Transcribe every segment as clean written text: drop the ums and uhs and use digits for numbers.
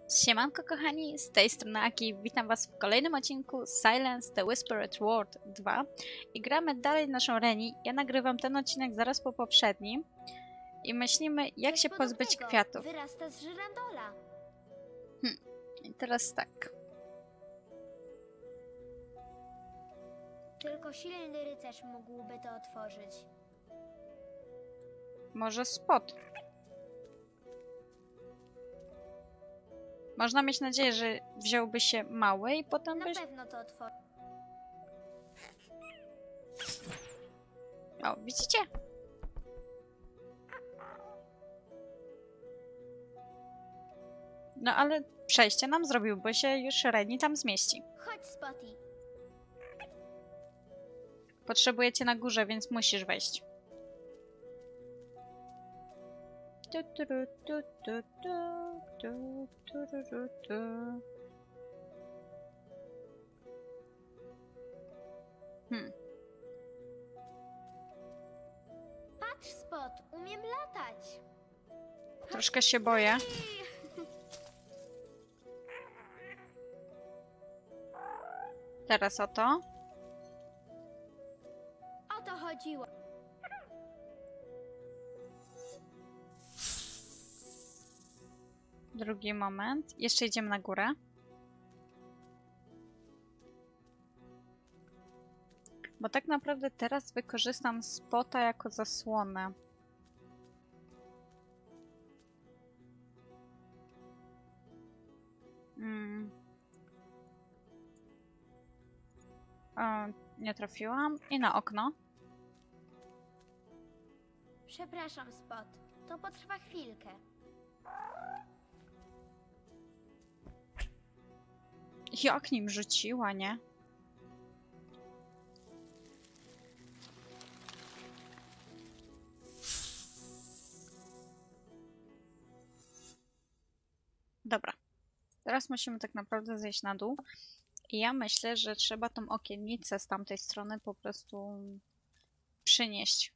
Siemanko kochani, z tej strony Aki, witam was w kolejnym odcinku Silence the Whispered Word 2 i gramy dalej naszą Reni. Ja nagrywam ten odcinek zaraz po poprzednim i myślimy, jak się pozbyć kwiatów. Wyrasta z żyrandola. I teraz tak, Tylko silny rycerz mógłby to otworzyć. może spot. Można mieć nadzieję, że wziąłby się mały i potem Na byś... pewno to otworzy. O, widzicie? No ale przejście nam zrobił, bo się już Reni tam zmieści. Chodź, Spotty. Potrzebuję cię na górze, więc musisz wejść. Patrz, Spot, umiem latać. Troszkę się boję. Teraz o to. O to chodziło. Drugi moment. Jeszcze idziemy na górę. Bo tak naprawdę teraz wykorzystam spota jako zasłonę. Nie trafiłam. I na okno. Przepraszam, Spot. To potrwa chwilkę. Jak nim rzuciła, nie? Dobra. Teraz musimy tak naprawdę zejść na dół. I ja myślę, że trzeba tą okiennicę z tamtej strony po prostu przynieść.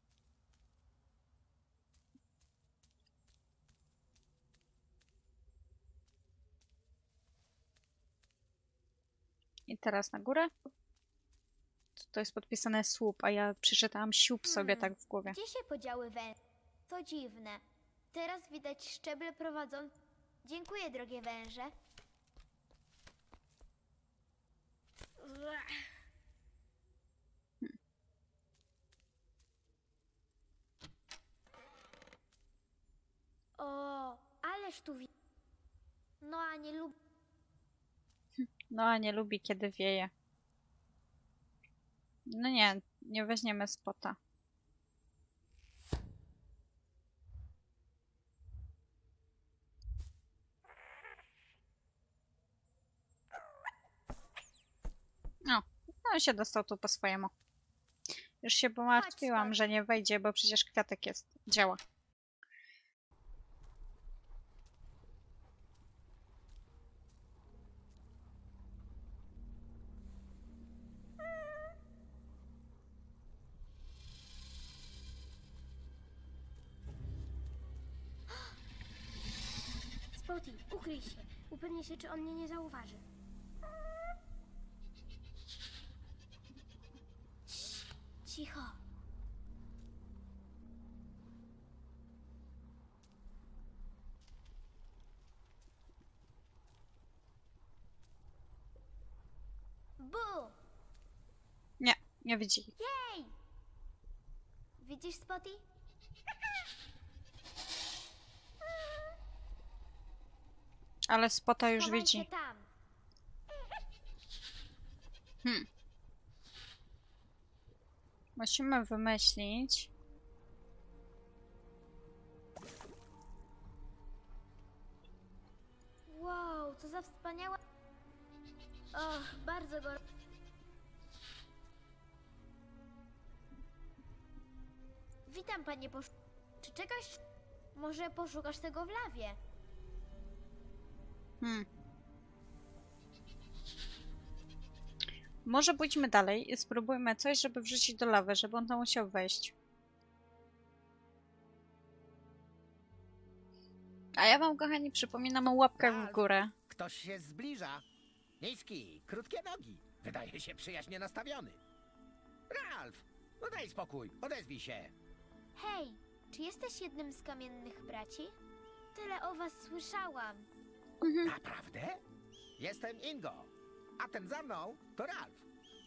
I teraz na górę. To jest podpisane słup, a ja przeczytałam siup sobie tak w głowie. Gdzie się podziały węże? To dziwne. Teraz widać szczeble prowadzą... Dziękuję, drogie węże. O, ależ tu No, a nie lubię. No a nie lubi, kiedy wieje. No nie, nie weźmiemy spota. No, no się dostał tu po swojemu. Już się pomartwiłam, że nie wejdzie, bo przecież kwiatek jest. Działa. Spotty, ukryj się. Upewnię się, czy on mnie nie zauważy. Cicho. Bu! Nie, nie widzi. Jej! Widzisz, Spotty? Ale spota już Schowaj widzi. się tam. Musimy wymyślić. Wow, co za wspaniała... Och, bardzo go... Witam, panie Czy czegoś... Może poszukasz tego w lawie? Może pójdźmy dalej i spróbujmy coś, żeby wrzucić do lawy, żeby on tam musiał wejść. A ja wam, kochani, przypominam o łapkach w górę. Ktoś się zbliża. Niski, krótkie nogi. Wydaje się przyjaźnie nastawiony. Ralf, no daj spokój, odezwij się. Hej, czy jesteś jednym z kamiennych braci? Tyle o was słyszałam. Naprawdę? Jestem Ingo, a ten za mną to Ralf.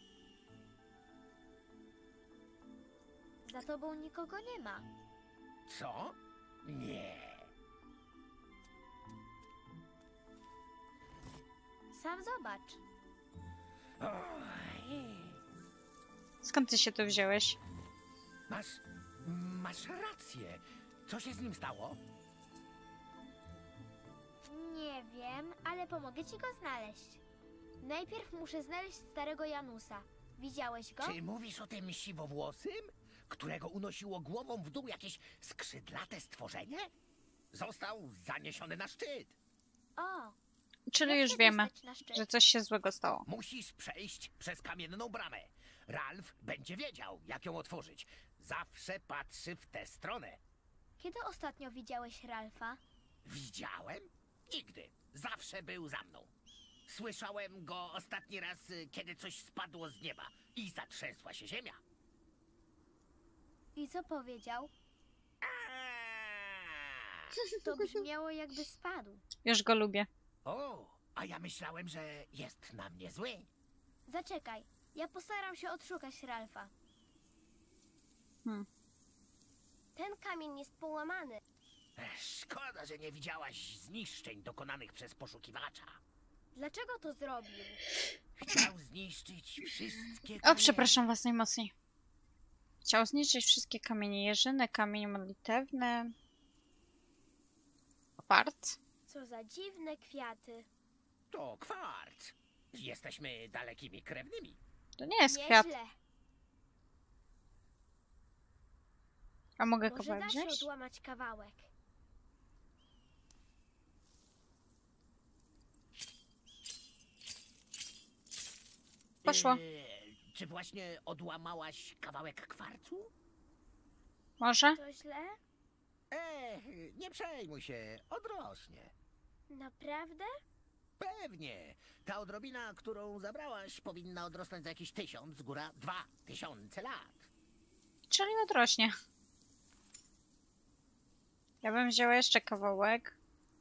Za tobą nikogo nie ma. Co? Nie. Sam zobacz. Oj, Skąd ty się tu wziąłeś? masz rację. Co się z nim stało? Nie wiem, ale pomogę ci go znaleźć. Najpierw muszę znaleźć starego Janusa. Widziałeś go? Czy mówisz o tym siwowłosym, którego unosiło głową w dół jakieś skrzydlate stworzenie? Został zaniesiony na szczyt. O, Czyli jak już się wiemy, dostać na szczyt? że coś się złego stało. Musisz przejść przez kamienną bramę. Ralf będzie wiedział, jak ją otworzyć. Zawsze patrzy w tę stronę. Kiedy ostatnio widziałeś Ralfa? Widziałem? Nigdy. Zawsze był za mną. Słyszałem go ostatni raz, kiedy coś spadło z nieba i zatrzęsła się ziemia. I co powiedział? Aaaa! To brzmiało jakby spadł. Już go lubię. O, a ja myślałem, że jest na mnie zły. Zaczekaj, ja postaram się odszukać Ralfa. Hmm. Ten kamień jest połamany. Szkoda, że nie widziałaś zniszczeń dokonanych przez poszukiwacza. Dlaczego to zrobił? Chciał zniszczyć wszystkie O, kamienie. przepraszam was najmocniej. Chciał zniszczyć wszystkie kamienie jeżyny, kamienie modlitewne. Kwarc. Co za dziwne kwiaty. To kwarc. Jesteśmy dalekimi krewnymi. To nie jest kwiat. Nieźle. A mogę Może kawałek da się wziąć? odłamać kawałek. Poszło. Czy właśnie odłamałaś kawałek kwarcu? Może? To źle? Nie przejmuj się, odrośnie. Naprawdę? Pewnie. Ta odrobina, którą zabrałaś, powinna odrosnąć za jakieś 1000, góra 2000 lat. Czyli odrośnie. Ja bym wzięła jeszcze kawałek.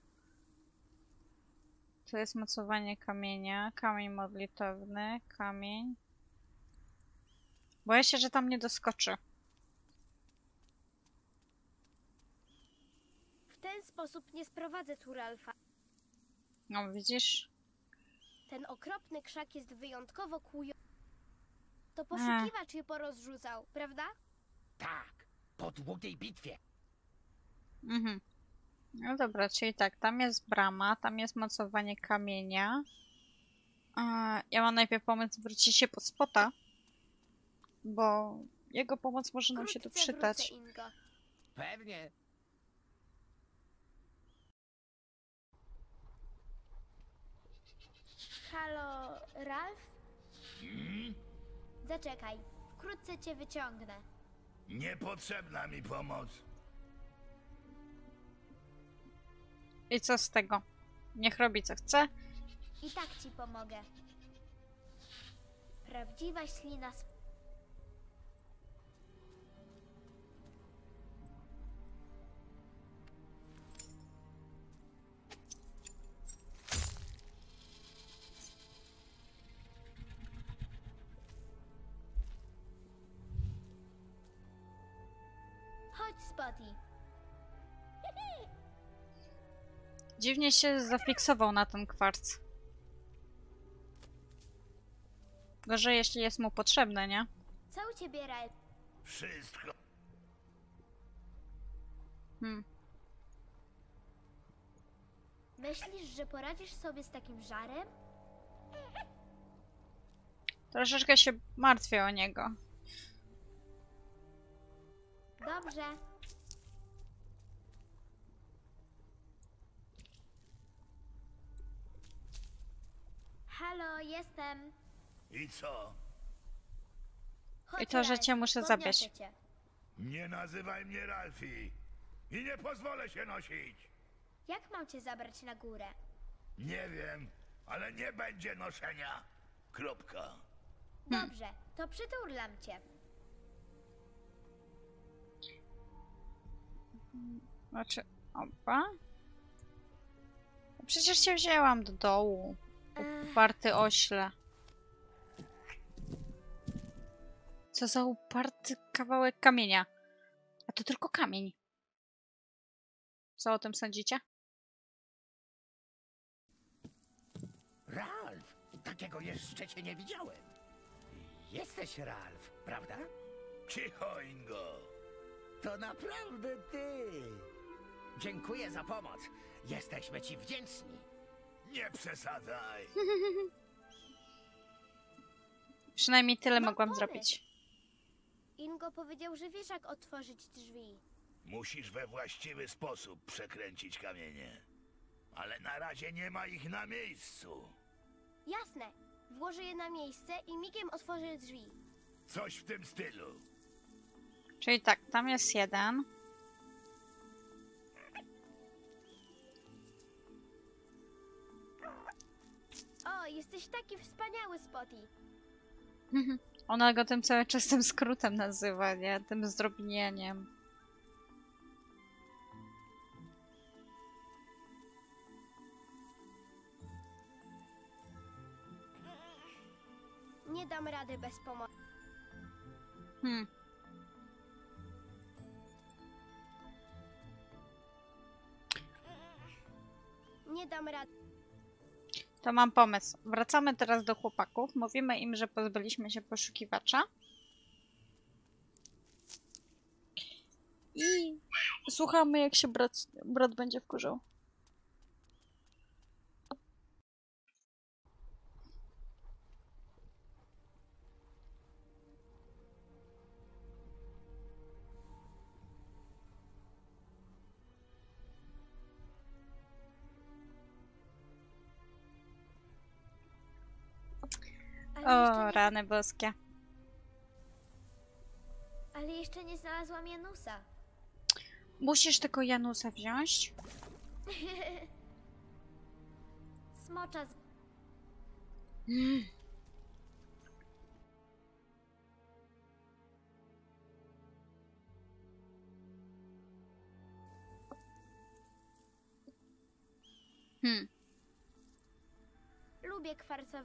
To jest mocowanie kamienia. Kamień modlitewny. Kamień. Boję się, że tam nie doskoczy. W ten sposób nie sprowadzę tu Ralfa. No widzisz? Ten okropny krzak jest wyjątkowo To poszukiwacz je porozrzucał, prawda? Tak, po długiej bitwie. Mhm. No dobra, czyli tak, tam jest brama, tam jest mocowanie kamienia. Ja mam najpierw pomysł wrócić się po spota, bo jego pomoc może nam się tu Wkrótce przydać. wrócę, Ingo. Pewnie. Halo, Ralf? Zaczekaj, wkrótce cię wyciągnę. Niepotrzebna mi pomoc. I co z tego? Niech robi co chce. I tak ci pomogę. Prawdziwa ślina z... Chodź, Spotty. Dziwnie się zafiksował na ten kwarc. Gorzej, jeśli jest mu potrzebne, nie? Co u ciebie, Ralf? Wszystko. Myślisz, że poradzisz sobie z takim żarem? Troszeczkę się martwię o niego. Dobrze. Halo, jestem. I co? Chodź, I to, że Ralf, cię muszę podniosę zabiać. cię. Nie nazywaj mnie Ralfi. I nie pozwolę się nosić. Jak mam cię zabrać na górę? Nie wiem, ale nie będzie noszenia. Kropka. Dobrze, to przyturlam cię. Znaczy, opa. Przecież cię wzięłam do dołu. Uparty ośle. Co za uparty kawałek kamienia. A to tylko kamień. Co o tym sądzicie? Ralf, takiego jeszcze cię nie widziałem. Jesteś Ralf, prawda? Cicho, Ingo. To naprawdę ty. Dziękuję za pomoc. Jesteśmy ci wdzięczni. Nie przesadzaj. Przynajmniej tyle Mam mogłam pomysł. zrobić. Ingo powiedział, że wiesz jak otworzyć drzwi. Musisz we właściwy sposób przekręcić kamienie. Ale na razie nie ma ich na miejscu. Jasne, włożę je na miejsce i migiem otworzę drzwi. Coś w tym stylu. Czyli tak, tam jest jeden. O, jesteś taki wspaniały, Spotty. Ona go tym cały czas tym skrótem nazywa, nie? Tym zdrobnieniem. Nie dam rady bez pomocy. Hmm. Nie dam rady. To mam pomysł. Wracamy teraz do chłopaków. Mówimy im, że pozbyliśmy się poszukiwacza. I słuchamy, jak się brat będzie wkurzał. O, rany boskie. Ale jeszcze nie znalazłam Janusa. Musisz tylko Janusa wziąć. Smocza z... Lubię kwarcowe...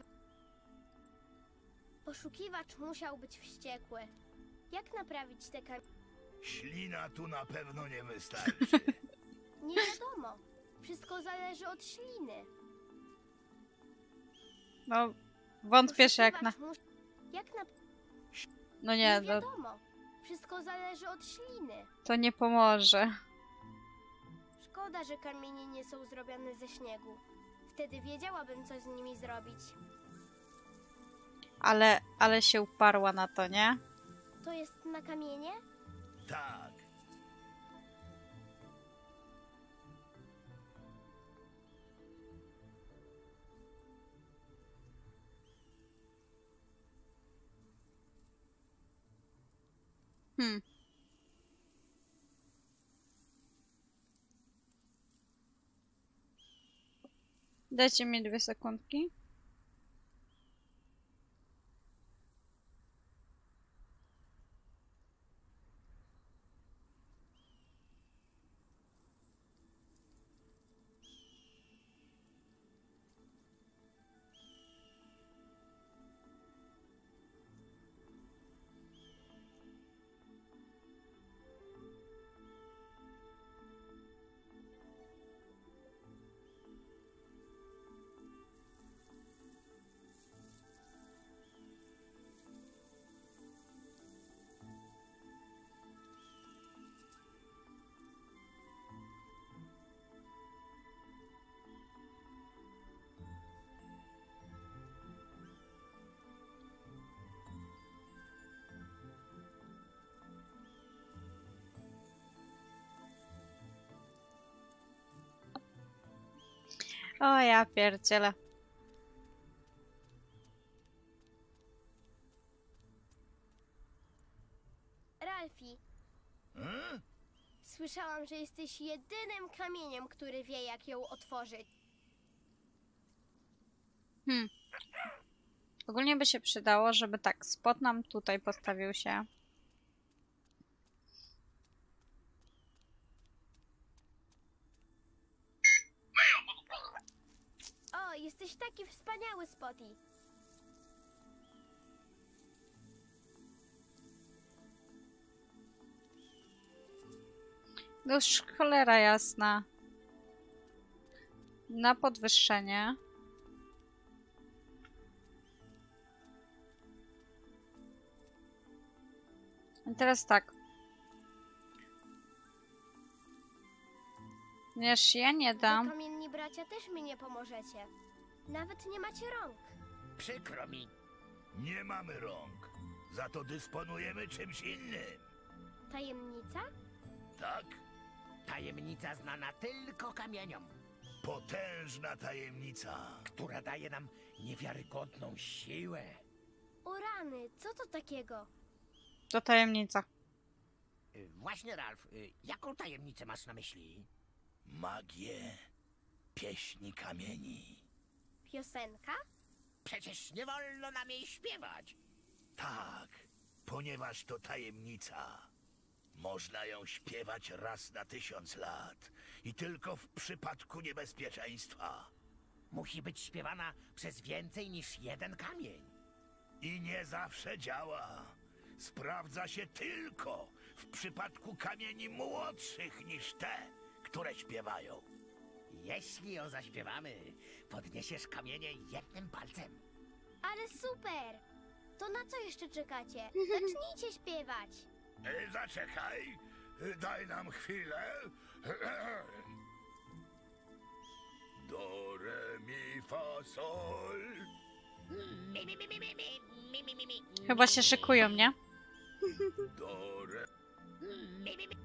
Poszukiwacz musiał być wściekły. Jak naprawić te Ślina tu na pewno nie wystarczy. Nie wiadomo. Wszystko zależy od śliny. No, wątpię, jak na... Poszukiwacz Jak na... No nie, Nie no, wiadomo. Wszystko zależy od śliny. to nie pomoże. Szkoda, że kamienie nie są zrobione ze śniegu. Wtedy wiedziałabym, co z nimi zrobić. Ale się uparła na to, nie? To jest na kamienie? Tak. Dajcie mi 2 sekundki. O ja pierdzielę. Ralfi, Słyszałam, że jesteś jedynym kamieniem, który wie, jak ją otworzyć. Ogólnie by się przydało, żeby tak, spot nam tutaj postawił się. O, jesteś taki wspaniały, Spotty. No już cholera jasna. Na podwyższenie. I teraz tak. Ponieważ ja nie Wy, dam. kamienni bracia, też mi nie pomożecie. Nawet nie macie rąk. Przykro mi. Nie mamy rąk. Za to dysponujemy czymś innym. Tajemnica? Tak? Tajemnica znana tylko kamieniom, Potężna tajemnica. która daje nam niewiarygodną siłę. O rany, co to takiego? To tajemnica. Właśnie, Ralf, jaką tajemnicę masz na myśli? Magię pieśni kamieni. Piosenka? Przecież nie wolno nam jej śpiewać. Tak, ponieważ to tajemnica. Można ją śpiewać raz na 1000 lat i tylko w przypadku niebezpieczeństwa. Musi być śpiewana przez więcej niż jeden kamień. I nie zawsze działa. Sprawdza się tylko w przypadku kamieni młodszych niż te, które śpiewają. Jeśli ją zaśpiewamy, podniesiesz kamienie jednym palcem. Ale super! To na co jeszcze czekacie? Zacznijcie śpiewać. Zaczekaj, daj nam chwilę. Do, re, mi, fa, sol. Mi, mi, mi, mi, mi, mi, mi, mi, mi, Chyba się szykują, nie? Do, re. mi, mi, mi.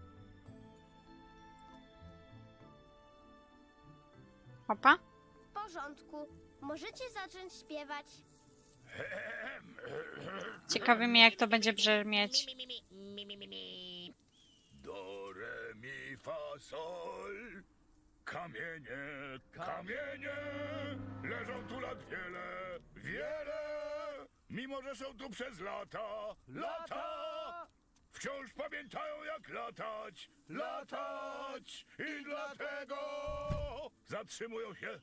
Opa. W porządku. Możecie zacząć śpiewać. Ciekawi mnie, jak to będzie brzmieć. Mi, mi, mi, mi, mi, mi, mi. Do, re, mi, fa, sol. Kamienie, kamienie, leżą tu lat wiele, wiele. Mimo że są tu przez lata, lata, wciąż pamiętają jak latać, latać. I dlatego zatrzymują się.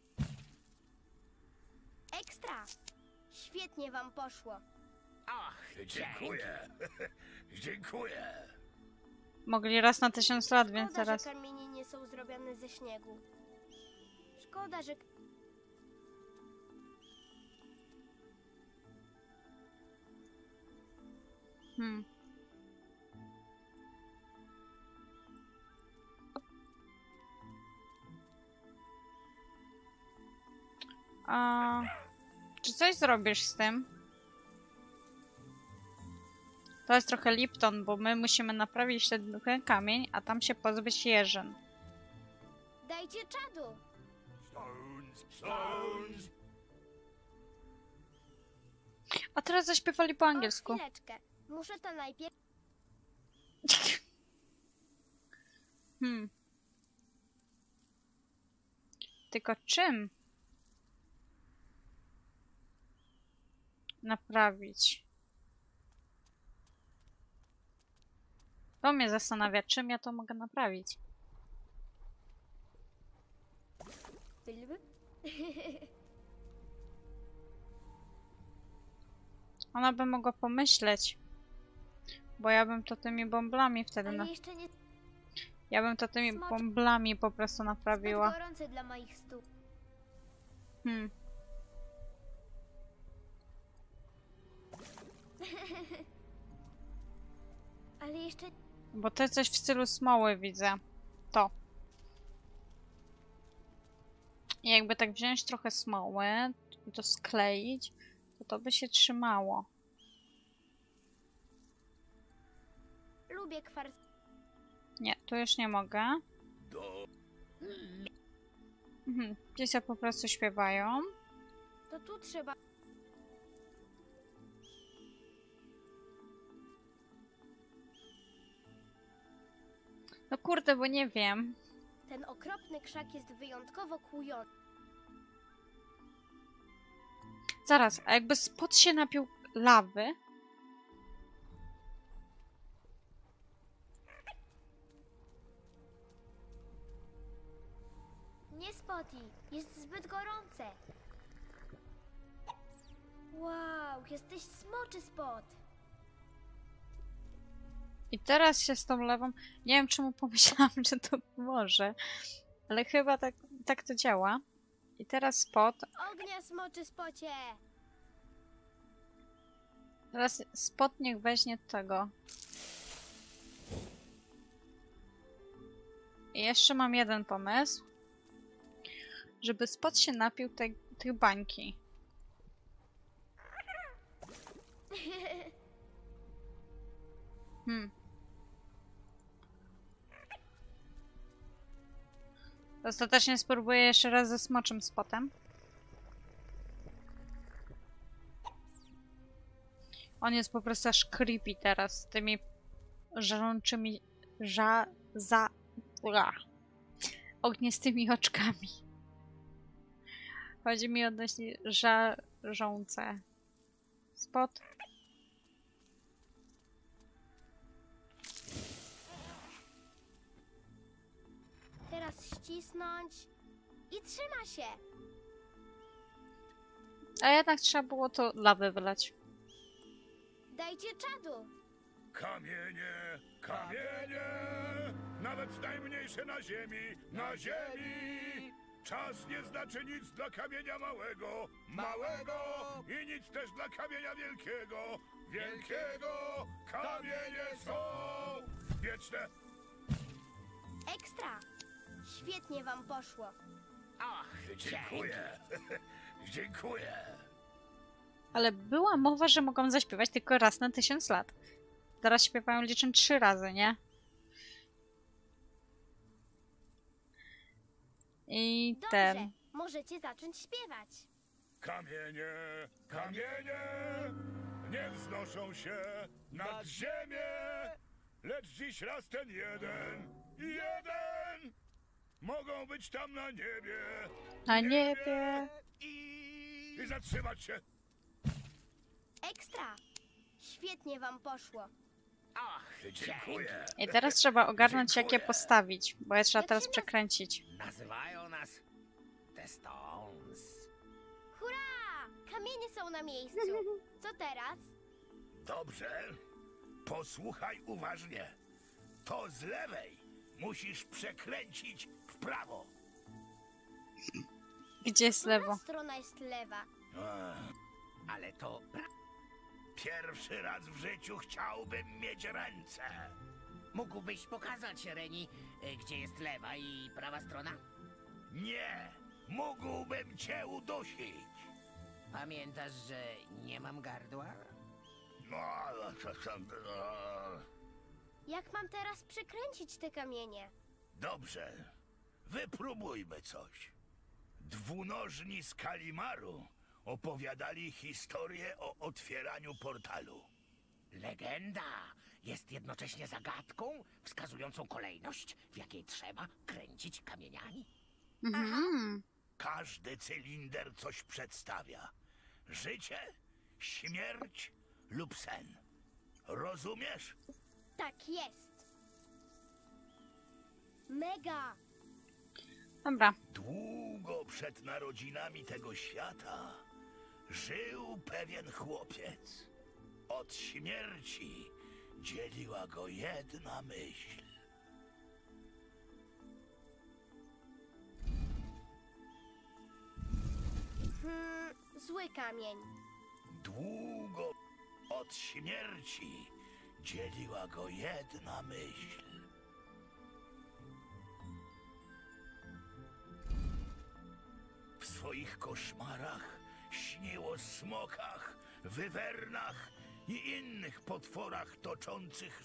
Ekstra! Świetnie wam poszło. Och, Dziękuję, dziękuję. Mogli raz na 1000 lat, więc Szkoda, teraz. że kamienie nie są zrobione ze śniegu. Szkoda, że... Hmm. A, czy coś zrobisz z tym? To jest trochę Lipton, bo my musimy naprawić ten kamień, a tam się pozbyć jeżyn. Dajcie czadu! Stones, stones. A teraz zaśpiewali po angielsku. O, chwileczkę. Muszę to najpierw... Hmm. Tylko czym naprawić? To mnie zastanawia, czym ja to mogę naprawić. Ona by mogła pomyśleć. Bo ja bym to tymi bąblami wtedy Ale jeszcze nie... Ja bym to tymi Smocz- bąblami po prostu Zbyt naprawiła. gorące dla moich stóp. Hmm. Ale jeszcze... Bo to jest coś w stylu smoły, widzę. To. I jakby tak wziąć trochę smoły i to skleić, to by się trzymało. Lubię kwars... Nie, tu już nie mogę. Do, Mhm. Gdzieś po prostu śpiewają. To tu trzeba... No kurde, bo nie wiem. Ten okropny krzak jest wyjątkowo kłujący. Zaraz, a jakby Spot się napił lawy? Nie, Spotty, jest zbyt gorące. Wow, jesteś smoczy, Spot. I teraz się z tą lewą... Nie wiem, czemu pomyślałam, że to pomoże. Ale chyba tak to działa. I teraz Spot... Ognia, smoczy, Spocie. Teraz Spot niech weźmie tego. I jeszcze mam jeden pomysł. Żeby Spot się napił tych bańki. Ostatecznie spróbuję jeszcze raz ze smoczym Spotem. On jest po prostu aż creepy teraz z tymi żarączymi ognistymi oczkami. Chodzi mi odnośnie żarzące. Spot. Teraz ścisnąć i trzyma się. A jednak trzeba było to lawę wylać. Dajcie czadu. Kamienie, kamienie, nawet najmniejsze na ziemi. Czas nie znaczy nic dla kamienia małego, i nic też dla kamienia wielkiego. Kamienie są wieczne. Ekstra. Świetnie wam poszło. Och, Dziękuję. Dziękuję. Ale była mowa, że mogą zaśpiewać tylko raz na 1000 lat. Teraz śpiewają liczę 3 razy, nie? I Dobrze, ten. możecie zacząć śpiewać. Kamienie, kamienie, nie wznoszą się nad ziemię, lecz dziś raz ten jeden, mogą być tam na niebie Na niebie. i zatrzymać się. Ekstra. Świetnie wam poszło. och, Dziękuję. I teraz trzeba ogarnąć, jak je Dziękuję. postawić, bo je trzeba teraz Jak się przekręcić. Nazywają nas The Stones. Hurra! Kamienie są na miejscu. Co teraz? Dobrze, posłuchaj uważnie. To z lewej musisz przekręcić w prawo. Gdzie jest lewo? Która strona jest lewa? Ale to Pierwszy raz w życiu chciałbym mieć ręce. mógłbyś pokazać, Reni, gdzie jest lewa i prawa strona? Nie, mógłbym cię udusić. Pamiętasz, że nie mam gardła? Jak mam teraz przekręcić te kamienie? Dobrze, wypróbujmy coś. Dwunożni z Kalimaru opowiadali historię o otwieraniu portalu. Legenda jest jednocześnie zagadką wskazującą kolejność, w jakiej trzeba kręcić kamieniami. Mhm. Każdy cylinder coś przedstawia. Życie, śmierć lub sen. Rozumiesz? Tak jest. Mega! Dobra. Długo przed narodzinami tego świata żył pewien chłopiec. Od śmierci dzieliła go jedna myśl. Zły kamień. Długo od śmierci dzieliła go jedna myśl. W swoich koszmarach śnił o smokach, wywernach i innych potworach toczących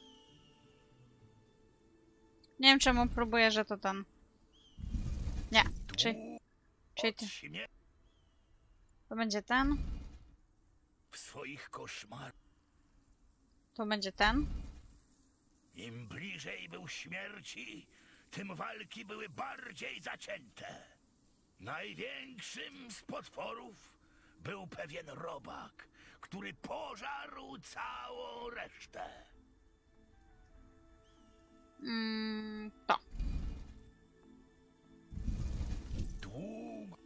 Nie wiem, czemu próbuję, że to ten. Nie. Czyli od to, śmierci. to będzie ten. W swoich koszmarach To będzie ten. Im bliżej był śmierci, tym walki były bardziej zacięte. Największym z potworów był pewien robak, który pożarł całą resztę. To. Długo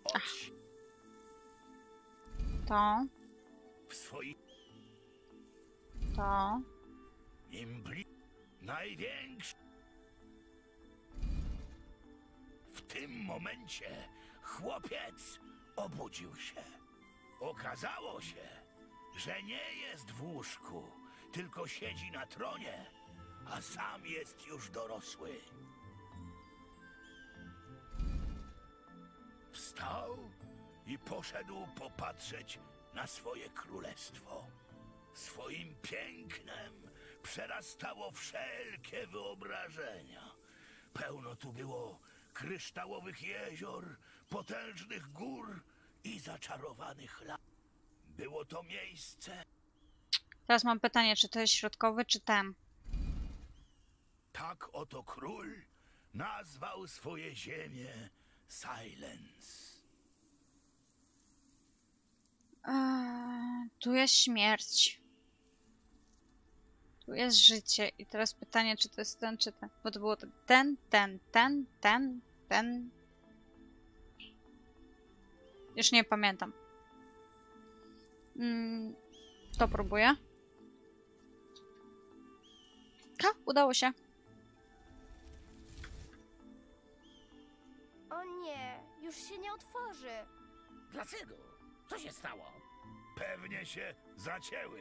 To. w swoim To. największy. W tym momencie chłopiec obudził się. Okazało się, że nie jest w łóżku, tylko siedzi na tronie, a sam jest już dorosły. Wstał i poszedł popatrzeć na swoje królestwo. Swoim pięknem przerastało wszelkie wyobrażenia. Pełno tu było kryształowych jezior, potężnych gór i zaczarowanych las. Było to miejsce. Teraz mam pytanie, czy to jest środkowy, czy ten? Tak oto król nazwał swoje ziemię Silence. Tu jest śmierć. Tu jest życie. I teraz pytanie, czy to jest ten, czy ten. Bo to było ten. Już nie pamiętam. To próbuję. Udało się. O nie, już się nie otworzy. Dlaczego? Co się stało? Pewnie się zacięły.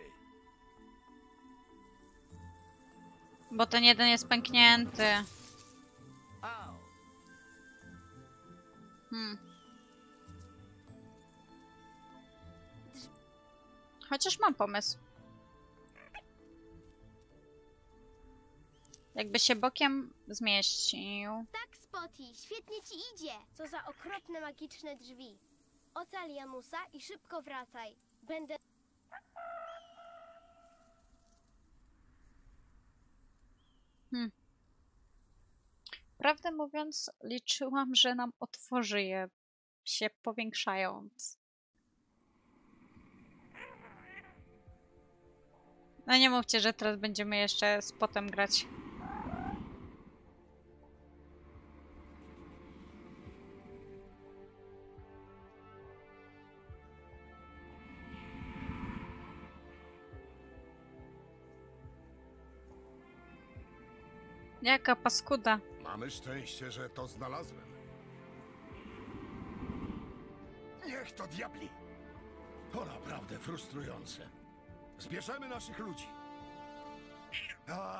Bo ten jeden jest pęknięty. O, Chociaż mam pomysł. Jakby się bokiem zmieścił. Tak, Spotty, świetnie ci idzie. Co za okropne magiczne drzwi. Ocal Janusa i szybko wracaj. Będę... Prawdę mówiąc, liczyłam, że nam otworzy je się powiększając. No nie mówcie, że teraz będziemy jeszcze z potem grać. Jaka paskuda. Mamy szczęście, że to znalazłem. Niech to diabli. To naprawdę frustrujące. Zbierzemy naszych ludzi. A,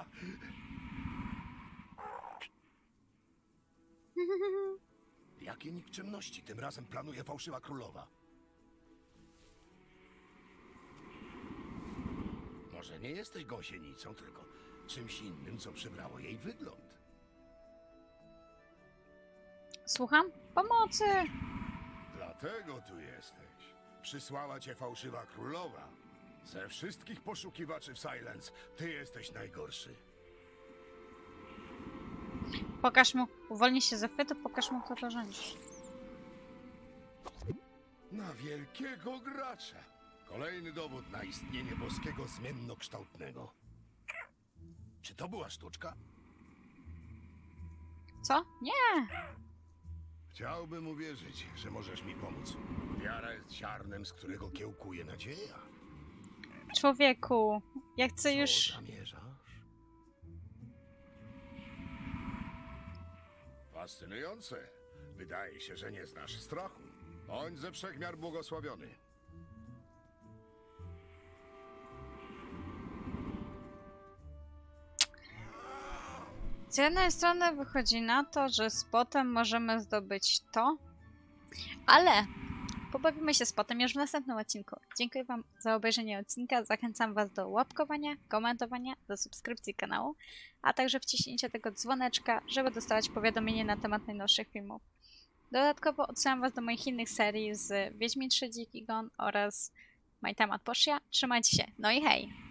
Jakie nikczemności tym razem planuje fałszywa królowa? Może nie jesteś gąsienicą, tylko czymś innym, co przybrało jej wygląd. Słucham? Pomocy! Dlatego tu jesteś. Przysłała cię fałszywa królowa. Ze wszystkich poszukiwaczy w Silence, ty jesteś najgorszy. Pokaż mu. Uwolnij się ze chwytu, pokaż mu, kto to rządzi. Na wielkiego gracza. Kolejny dowód na istnienie boskiego zmiennokształtnego. Czy to była sztuczka? Co? Nie! Chciałbym uwierzyć, że możesz mi pomóc. Wiara jest ziarnem, z którego kiełkuje nadzieja. Człowieku, ja chcę Co już... zamierzasz? Fascynujące. Wydaje się, że nie znasz strachu. Bądź ze wszechmiar błogosławiony. Z jednej strony wychodzi na to, że z potem możemy zdobyć to, ale pobawimy się z potem już w następnym odcinku. Dziękuję Wam za obejrzenie odcinka. Zachęcam Was do łapkowania, komentowania, do subskrypcji kanału, a także wciśnięcia tego dzwoneczka, żeby dostawać powiadomienie na temat najnowszych filmów. Dodatkowo odsyłam Was do moich innych serii z Wiedźmin 3 Dziki Gon oraz My Time at Portia. Trzymajcie się, no i hej!